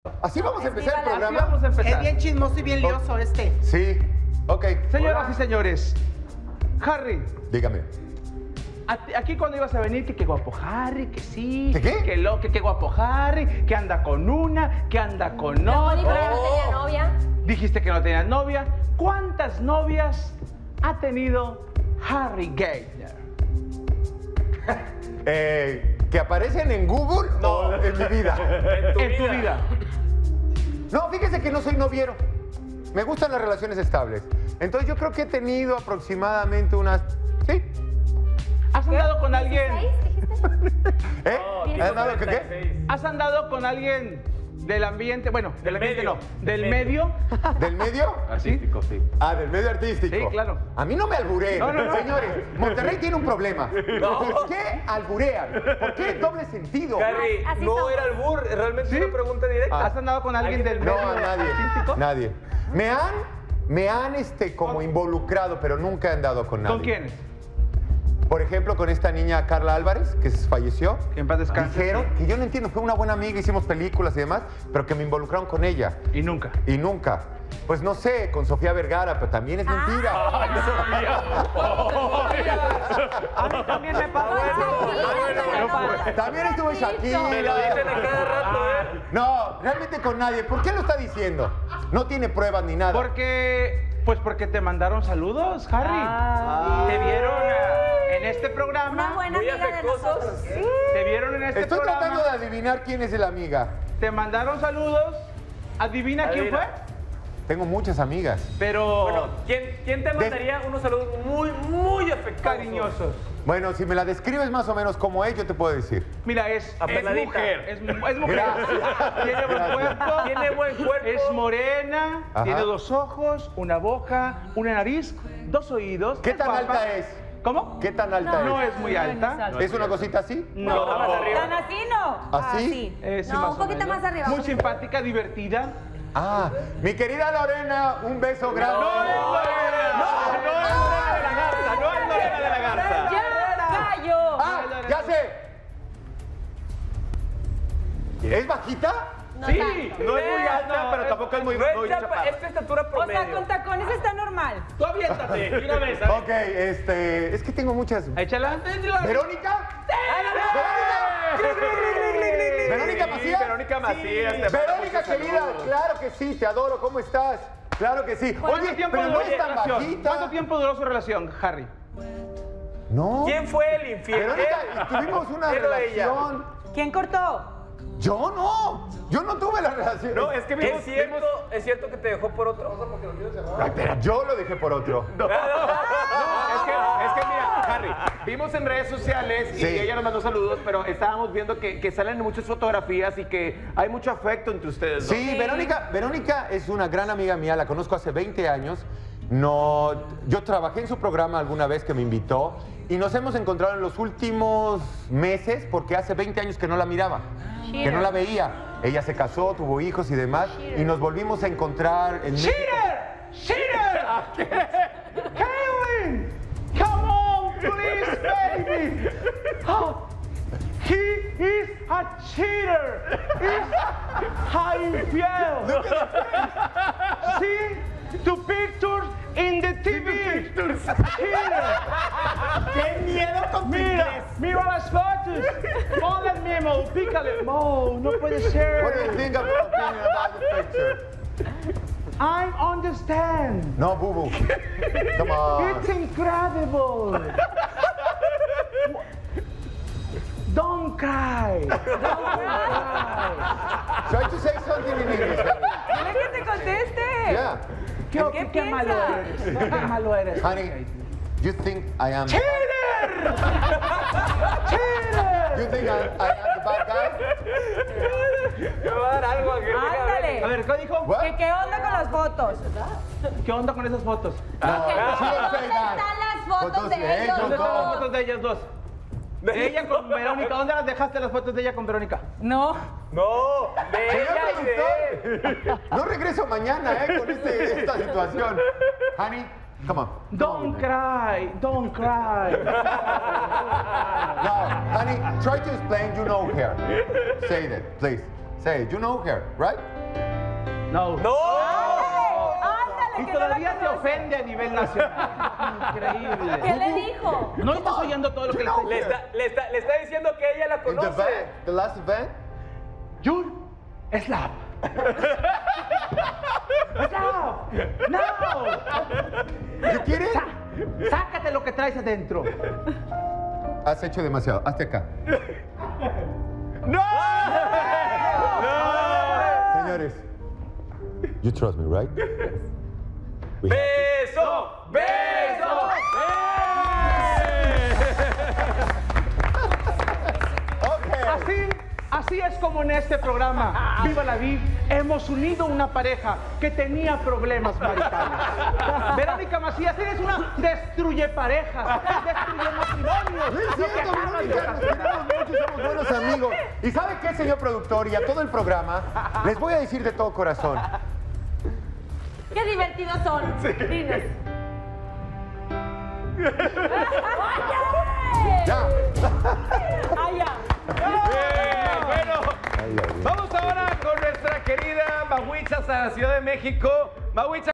¿Así vamos a empezar el Así programa? vamos a empezar. Es bien chismoso y bien lioso este. Sí, ok. Señoras y señores, Harry, Dígame. aquí cuando ibas a venir, que qué guapo Harry, que sí, ¿De qué? que qué guapo Harry, que anda con una, que anda con No, dijo otra. que no tenía novia. Dijiste que no tenías novia. ¿Cuántas novias ha tenido Harry Gayner? ¿Que aparecen en Google o en mi vida? En tu vida. No, fíjese que no soy noviero. Me gustan las relaciones estables. Entonces yo creo que he tenido aproximadamente unas... ¿Sí? ¿Has andado con alguien? ¿16 dijiste? ¿Eh? Bien. ¿Has dado qué? ¿Has andado con alguien del ambiente? Bueno, del ambiente medio. no. ¿Del medio? ¿Del medio? Artístico, sí. Ah, del medio artístico. Sí, claro. A mí no me albureen. No, no, no. Señores, Monterrey tiene un problema. ¿Por qué alburean? ¿Por qué doble sentido? Harry, Así no somos. era albur, realmente ¿Sí? una pregunta directa. ¿Has andado con alguien del No, medio a nadie. artístico? Nadie. Me han como involucrado, pero nunca he andado con nadie. ¿Con quiénes? Por ejemplo, con esta niña Carla Álvarez, que falleció. Que en paz descanse. Dijeron que yo no entiendo, fue una buena amiga, hicimos películas y demás, pero que me involucraron con ella. Y nunca. Y nunca. Pues no sé, con Sofía Vergara, pero también es mentira. A mí también me pasó eso. También estuvo Me lo Shakira. dicen a cada rato, ¿eh? No, realmente con nadie. ¿Por qué lo está diciendo? No tiene pruebas ni nada. Porque te mandaron saludos, Harry. Te vieron en este Una programa. buena Muy amiga de afectuosos. nosotros. Te vieron en este Estoy programa. tratando de adivinar quién es la amiga. Te mandaron saludos. Adivina quién fue. Adivina. Tengo muchas amigas. Pero Bueno, ¿quién te mandaría unos saludos muy afectuosos? cariñosos. Bueno, si me la describes más o menos como es, yo te puedo decir. Mira, es Apeladita. mujer. Es mujer. Gracias. Tiene buen cuerpo. Tiene buen cuerpo. Es morena. Ajá. Tiene 2 ojos, una boca, una nariz, 2 oídos. ¿Qué es tan guapa. alta es? ¿Cómo? ¿Qué tan alta No es? es muy alta. ¿Es una cosita así? No. Más arriba. ¿Tan así no? ¿Así? Sí, No, más un o poquito menos. más arriba. Muy simpática, divertida. Ah, mi querida Lorena, un beso grande. No es Lorena de la Garza. No es Lorena de la Garza. ¡Ya cayó! Ah, ya sé. ¿Es bajita? Sí. No es muy alta, pero tampoco es muy chaparra. Es de estatura O promedio. sea, con tacones está normal. Tú aviéntate. de una vez. ¿sabes? Ok, es que tengo muchas. Échala. ¿Verónica? ¿Verónica Macías? Verónica Macías. te manda Verónica, muchos querida, saludos. claro que sí, te adoro, ¿cómo estás? Claro que sí. ¿Cuánto Oye, tiempo pero no duró es su tan relación? bajita. ¿Cuánto tiempo duró su relación, Harry? No. ¿Quién fue el infiel? Verónica, tuvimos una ¿Él o ella? relación. ¿Quién cortó? Yo no. Yo no tuve la relación. No, es que es cierto que te dejó por otro. Ay, pero yo lo dejé por otro. Es que mira, Harry, vimos en redes sociales y Sí. ella nos mandó saludos, pero estábamos viendo que salen muchas fotografías y que hay mucho afecto entre ustedes dos. Sí, Verónica es una gran amiga mía, la conozco hace 20 años. No, yo trabajé en su programa alguna vez que me invitó y nos hemos encontrado en los últimos meses porque hace 20 años que no la miraba, que no la veía. Ella se casó, tuvo hijos y demás y nos volvimos a encontrar en México. ¡Cheater! Kevin! Come on, please, baby! Oh, he is a cheater! He's infiel! See? The pictures in the TV! Cheater! ¡Qué miedo con tu inglés! Mira las fotos! Ponle el memo, pícale. No, no puede ser. What do you think about the picture? I understand. No, boo boo. Come on. It's incredible. Don't cry. Try to say something in English. Dile que te conteste. Yeah. ¿Qué malo piensas? eres? ¿Qué malo eres? Honey, you think I am... ¡Cheater! ¡Cheater! You think I am the bad guy? Me va a dar algo a que Ándale. A ver, ¿qué dijo? What? ¿Qué onda con las fotos? ¿Qué onda con esas fotos? No, she don't say ¿Dónde that. están las fotos de ellos? ¿Dónde están las no. fotos de ellas dos? De ella con Verónica. ¿Dónde las dejaste las fotos de ella con Verónica? No. No, de Señor ella y de él. productor, no regreso mañana, con esta situación. Honey, come on. Don't cry. Don't cry. No, honey, try to explain you know her. Say that, please. Say it. You know her, right? No. ¡No! Ándale, Y que no la todavía te conoce. ofende a nivel nacional. Increíble. ¿Qué le dijo? No estás oyendo todo lo que le está diciendo. Le está diciendo que ella la In the conoce. van, the last event. Jul, slap. Slap. No. ¿You quieres? Sácate lo que traes adentro. Has hecho demasiado. Hazte acá. ¡No! Señores, you trust me, right? We have ¡Beso! ¡Beso! Así es como en este programa, Viva la Viv, hemos unido una pareja que tenía problemas maritales. Verónica Macías, eres una destruye parejas, destruye matrimonios. No es Lo que cierto, acabas de Verónica, nos hacer. queremos mucho, somos buenos amigos. ¿Y sabe qué, señor productor? Y a todo el programa, les voy a decir de todo corazón. Qué divertidos son. Dinos. Ya. ¡Ay, ya! Bueno, vamos ahora con nuestra querida Mahuicha hasta la Ciudad de México. Mahuicha,